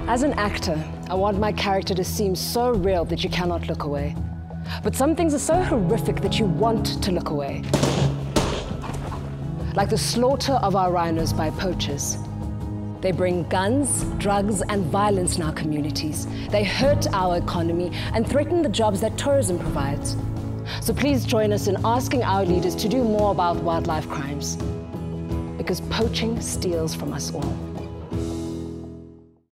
As an actor, I want my character to seem so real that you cannot look away. But some things are so horrific that you want to look away. Like the slaughter of our rhinos by poachers. They bring guns, drugs, and violence in our communities. They hurt our economy and threaten the jobs that tourism provides. So please join us in asking our leaders to do more about wildlife crimes. Because poaching steals from us all.